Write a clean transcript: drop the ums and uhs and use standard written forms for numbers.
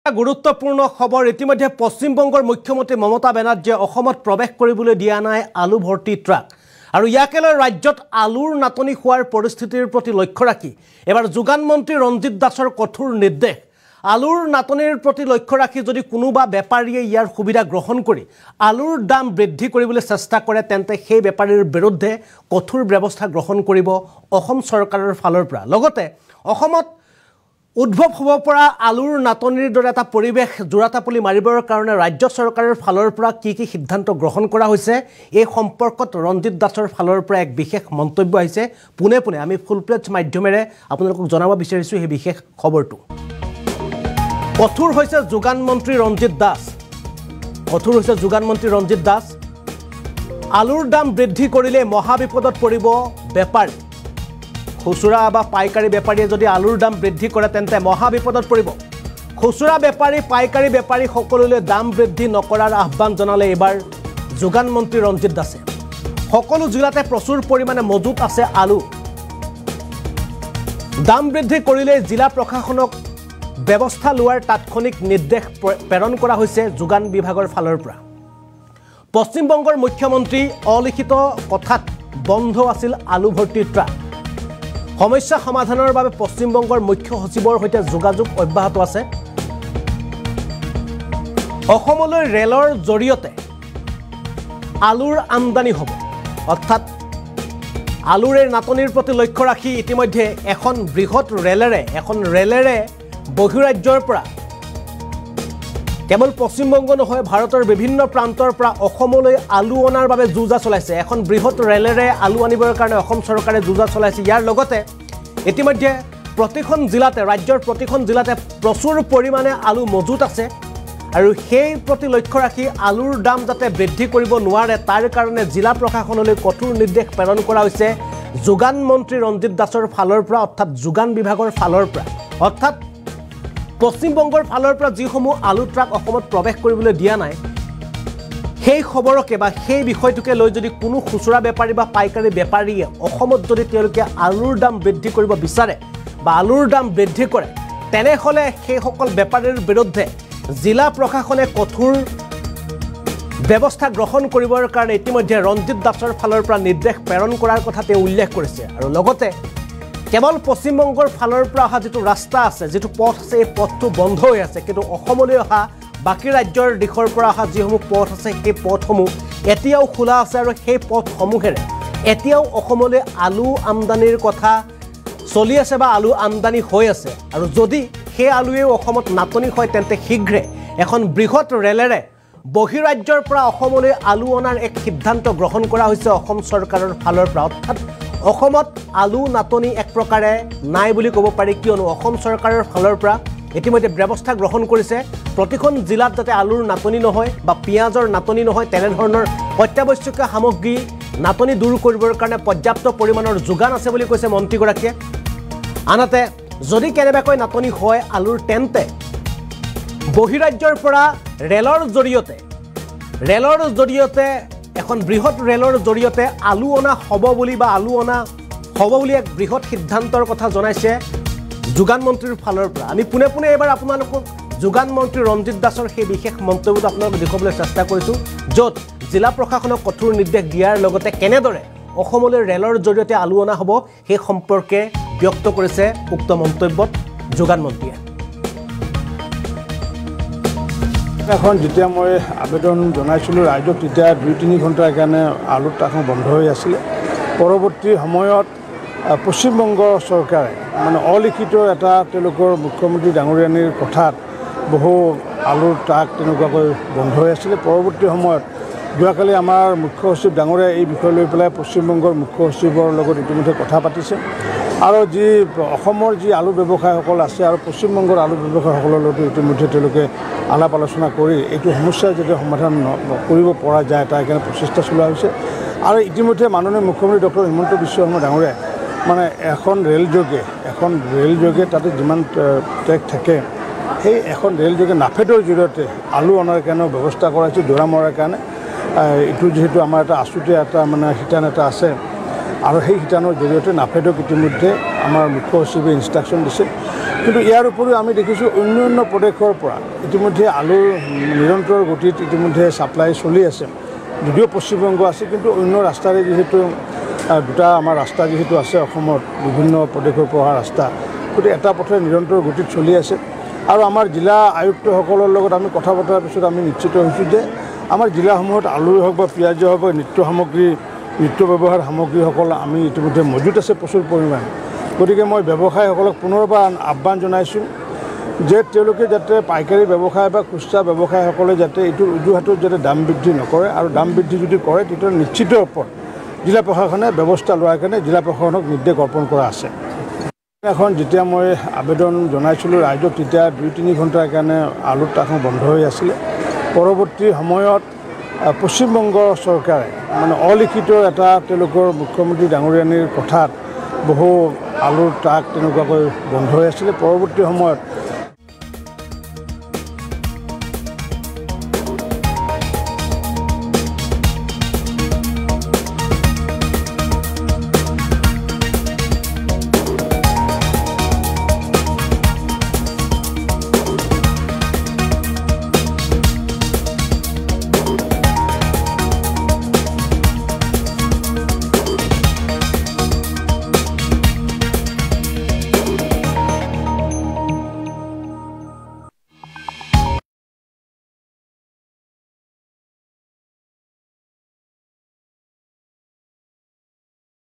গুৰুত্বপূৰ্ণ খবৰ ইতিমধ্যে পশ্চিমবংগৰ মুখ্যমন্ত্ৰী মমতা বেনাৰ্জীয়ে অসমত প্ৰৱেশ কৰিবলৈ দিয়া নাই আলু ভৰ্তি ট্ৰাক আৰু ইয়াকে লৈ ৰাজ্যত আলুৰ নাটনি হোৱাৰ পৰিস্থিতিৰ প্ৰতি লক্ষ্য ৰাখি এবাৰ যোগান মন্ত্ৰী ৰঞ্জিত দাসৰ কঠোৰ নিৰ্দেশ আলুৰ নাটনিৰ প্ৰতি লক্ষ্য ৰাখি যদি কোনোবা বেপাৰীয়ে ইয়াৰ সুবিধা গ্ৰহণ কৰি আলুৰ দাম বৃদ্ধি কৰিবলৈ চেষ্টা কৰে তেন্তে সেই বেপাৰীৰ বিৰুদ্ধে কঠোৰ ব্যৱস্থা গ্ৰহণ কৰিব অসম চৰকাৰৰ ফালৰ পৰা লগতে অসমত উদ্ভৱ হ'ব পৰা আলুৰ নাটনিৰ দৰে এটা পৰিৱেশ জোৰাতাপলি মাৰিবৰ কাৰণে ৰাজ্য চৰকাৰৰ ফালৰ পৰা কি সিদ্ধান্ত গ্ৰহণ কৰা হৈছে এই সম্পৰ্কত ৰঞ্জিত দাসৰ ফালৰ পৰা এক বিশেষ মন্তব্য আহিছে পুনে পুনে আমি ফুল প্লেট মাধ্যমেৰে আপোনালোকক জনাব বিচাৰিছো এই বিশেষ খবৰটো কঠোৰ হৈছে যোগান মন্ত্ৰী ৰঞ্জিত দাস আলুৰ দাম বৃদ্ধি কৰিলে মহাবিপদত পৰিব বেপাৰী খুচুৰা বা পাইকাৰী বেপাৰীয়ে যদি আলুৰ দাম বৃদ্ধি কৰে তেন্তে মহাবিপদত পৰিব খুচুৰা বেপাৰী পাইকাৰী বেপাৰী সকলোলৈ দাম বৃদ্ধি নকৰাৰ আহ্বান জনালে এবাৰ যোগান মন্ত্ৰী ৰঞ্জিত দাসে সকলো জিলাতে প্ৰচুৰ পৰিমাণে মজুত আছে আলু দাম বৃদ্ধি কৰিলে জিলা প্ৰশাসনক ব্যৱস্থা লোৱাৰ তাৎক্ষণিক নিৰ্দেশ প্ৰেৰণ কৰা হৈছে যোগান বিভাগৰ ফালৰ পৰা পশ্চিমবংগৰ মুখ্যমন্ত্ৰী অলিখিত কথাত বন্ধ আছিল আলু ভৰ্তি ট্ৰাক সমস্যা সমাধানৰ বাবে পশ্চিমবংগৰ মুখ্য সচিবৰ সৈতে যোগাযোগ অব্যাহত আছে অসমলৈ ৰেলৰ জৰিয়তে আলুৰ আমদানি হ'ব অৰ্থাৎ আলুৰ নাটনিৰ প্ৰতি লক্ষ্য ৰাখি ইতিমধ্যে এখন বৃহৎ ৰেলেৰে বহিৰাজ্যৰ পৰা কেৱল পশ্চিমবংগ নহয় ভাৰতৰ বিভিন্ন প্ৰান্তৰ পৰা অসমলৈ আলু অনাৰ বাবে যুঁজা চলাইছে এখন বৃহৎ ৰেলেৰে আলু আনিবৰ কাৰণে অসম চৰকাৰে যুঁজা চলাইছে ইয়াৰ লগতে ইতিমধ্যে প্ৰতিখন জিলাতে ৰাজ্যৰ প্ৰতিখন জিলাতে প্ৰচুৰ পৰিমাণে আলু মজুত আছে আৰু সেই প্ৰতি লক্ষ্য ৰাখি আলুৰ দাম যাতে বৃদ্ধি কৰিব নোৱাৰে তাৰ কাৰণে জিলা প্ৰশাসনলৈ কঠোৰ নিৰ্দেশ প্ৰেৰণ কৰা হৈছে যোগান মন্ত্ৰী ৰঞ্জিত দাসৰ ফালৰ পৰা অৰ্থাৎ যোগান বিভাগৰ ফালৰ পৰা অৰ্থাৎ পশ্চিমবংগৰ ফালৰ পৰা যিসমূহ আলু ট্ৰাক অসমত প্ৰৱেশ কৰিবলৈ দিয়া নাই সেই খবৰকে বা সেই বিষয়টোকে লৈ যদি কোনো খুচুৰা বেপাৰী বা পাইকাৰী বেপাৰীয়ে অসমত যদি তেওঁলোকে আলুৰ দাম বৃদ্ধি কৰিব বিচাৰে বা আলুৰ দাম বৃদ্ধি কৰে তেনেহ'লে সেইসকল বেপাৰীৰ বিৰুদ্ধে জিলা প্ৰশাসনে কঠোৰ ব্যৱস্থা গ্ৰহণ কৰিবৰ কাৰণে ইতিমধ্যে ৰঞ্জিত দাসৰ ফালৰ পৰা নিৰ্দেশ প্ৰেৰণ কৰাৰ কথা তেওঁ উল্লেখ কৰিছে আৰু লগতে কেৱল পশ্চিমবংগৰ ফালৰ পৰা অহা যিটো ৰাস্তা আছে যিটো পথ আছে এই পথটো বন্ধ হৈ আছে কিন্তু অসমলৈ অহা বাকী ৰাজ্যৰ দিশৰ পৰা অহা যিসমূহ পথ আছে সেই পথসমূহ এতিয়াও খোলা আছে আৰু সেই পথসমূহেৰে এতিয়াও অসমলৈ আলু আমদানিৰ কথা চলি আছে বা আলু আমদানি হৈ আছে আৰু যদি সেই আলুৱেও অসমত নাটনি হয় তেন্তে শীঘ্ৰে এখন বৃহৎ ৰেলেৰে বহিৰাজ্যৰ পৰা অসমলৈ আলু অনাৰ এক সিদ্ধান্ত গ্ৰহণ কৰা হৈছে অসম চৰকাৰৰ ফালৰ পৰা অৰ্থাৎ অসমত আলু নাটনি এক প্ৰকাৰে নাই বুলি ক'ব পাৰি কিয়নো অসম চৰকাৰৰ ফালৰ পৰা ইতিমধ্যে ব্যৱস্থা গ্ৰহণ কৰিছে প্ৰতিখন জিলাত যাতে আলুৰ নাটনি নহয় বা পিঁয়াজৰ নাটনি নহয় তেনেধৰণৰ অত্যাৱশ্যকীয় সামগ্ৰী নাটনি দূৰ কৰিবৰ কাৰণে পৰ্যাপ্ত পৰিমাণৰ যোগান আছে বুলি কৈছে মন্ত্ৰীগৰাকীয়ে আনহাতে যদি কেনেবাকৈ নাটনি হয় আলুৰ তেন্তে বহিৰাজ্যৰ পৰা ৰেলৰ জৰিয়তে এখন বৃহৎ ৰেলৰ জৰিয়তে আলু অনা হ'ব বুলি এক বৃহৎ সিদ্ধান্তৰ কথা জনাইছে যোগান মন্ত্ৰীৰ ফালৰ পৰা আমি পুনে পুনে এবাৰ আপোনালোকক যোগান মন্ত্ৰী ৰঞ্জিত দাসৰ সেই বিশেষ মন্তব্যটো আপোনালোকক দেখুৱাবলৈ চেষ্টা কৰিছোঁ য'ত জিলা প্ৰশাসনক কঠোৰ নিৰ্দেশ দিয়াৰ লগতে কেনেদৰে অসমলৈ ৰেলৰ জৰিয়তে আলু অনা হ'ব সেই সম্পৰ্কে ব্যক্ত কৰিছে উক্ত মন্তব্যত যোগান মন্ত্ৰীয়ে এখন যেতিয়া মই আবেদন জনাইছিলোঁ ৰাইজক তেতিয়া ২-৩ ঘণ্টাৰ কাৰণে আলুৰ ট্ৰাকখন বন্ধ হৈ আছিলে পৰৱৰ্তী সময়ত পশ্চিমবংগ চৰকাৰে মানে অলিখিত এটা তেওঁলোকৰ মুখ্যমন্ত্ৰী ডাঙৰীয়ানীৰ কথাত বহু আলুৰ ট্ৰাক তেনেকুৱাকৈ বন্ধ হৈ আছিলে পৰৱৰ্তী সময়ত যোৱাকালি আমাৰ মুখ্য সচিব ডাঙৰীয়াই এই বিষয় লৈ পেলাই পশ্চিমবংগৰ মুখ্য সচিবৰ লগত ইতিমধ্যে কথা পাতিছে আৰু যি অসমৰ যি আলু ব্যৱসায়ীসকল আছে আৰু পশ্চিমবংগৰ আলু ব্যৱসায়ীসকলৰ লগতো ইতিমধ্যে তেওঁলোকে আলাপ আলোচনা কৰি এইটো সমস্যা যাতে সমাধান কৰিব পৰা যায় তাৰ কাৰণে প্ৰচেষ্টা চলোৱা হৈছে আৰু ইতিমধ্যে মাননীয় মুখ্যমন্ত্ৰী ডক্টৰ হিমন্ত বিশ্ব শৰ্মা ডাঙৰীয়াই মানে এখন ৰেলযোগে তাতে যিমান ট্ৰেক থাকে সেই এখন ৰেলযোগে নাফেডৰ জৰিয়তে আলু অনাৰ কাৰণেও ব্যৱস্থা কৰাইছে দৌৰা মৰাৰ কাৰণে এইটো যেহেতু আমাৰ এটা আছুতীয়া এটা মানে শিতান এটা আছে আৰু সেই শিতানৰ জৰিয়তে নাফেডক ইতিমধ্যে আমাৰ মুখ্য সচিবে ইনষ্ট্ৰাকশ্যন দিছে কিন্তু ইয়াৰ উপৰিও আমি দেখিছোঁ অন্য প্ৰদেশৰ পৰা ইতিমধ্যে আলুৰ নিৰন্তৰ গতিত ইতিমধ্যে ছাপ্লাই চলি আছে। যদিও পশ্চিমবংগ আছে, কিন্তু অন্য ৰাস্তাৰে যিহেতু দুটা আমাৰ ৰাস্তা যিহেতু আছে অসমত, বিভিন্ন প্ৰদেশৰ পৰা অহা ৰাস্তা, গতিকে এটা পথে নিৰন্তৰ গতিত চলি আছে। আৰু আমাৰ জিলা আয়ুক্তসকলৰ লগত আমি কথা পতাৰ পিছত আমি নিশ্চিত হৈছোঁ যে আমাৰ জিলাসমূহত আলুৱে হওক বা পিঁয়াজে হওক বা নিত্য ব্যৱহাৰ সামগ্ৰীসকল আমি ইতিমধ্যে মজুত আছে প্ৰচুৰ পৰিমাণে। গতিকে মই ব্যৱসায়ীসকলক পুনৰবাৰ আহ্বান জনাইছোঁ যে তেওঁলোকে যাতে পাইকাৰী ব্যৱসায় বা খুচুৰা ব্যৱসায়ীসকলে যাতে এইটো অজুহাতত যাতে দাম বৃদ্ধি নকৰে, আৰু দাম বৃদ্ধি যদি কৰে তেতিয়াহ'লে নিশ্চিত ওপৰত জিলা প্ৰশাসনে ব্যৱস্থা লোৱাৰ কাৰণে জিলা প্ৰশাসনক নিৰ্দেশ অৰ্পণ কৰা আছে। এখন যেতিয়া মই আবেদন জনাইছিলোঁ ৰাইজক, তেতিয়া 2-3 ঘণ্টাৰ কাৰণে আলুৰ ট্ৰাকখন বন্ধ হৈ আছিলে। পৰৱৰ্তী সময়ত পশ্চিমবংগ চৰকাৰে মানে অলিখিত এটা তেওঁলোকৰ মুখ্যমন্ত্ৰী ডাঙৰীয়ানীৰ কথাত বহু আলুৰ ট্ৰাক তেনেকুৱাকৈ বন্ধ হৈ আছিলে। পৰৱৰ্তী সময়ত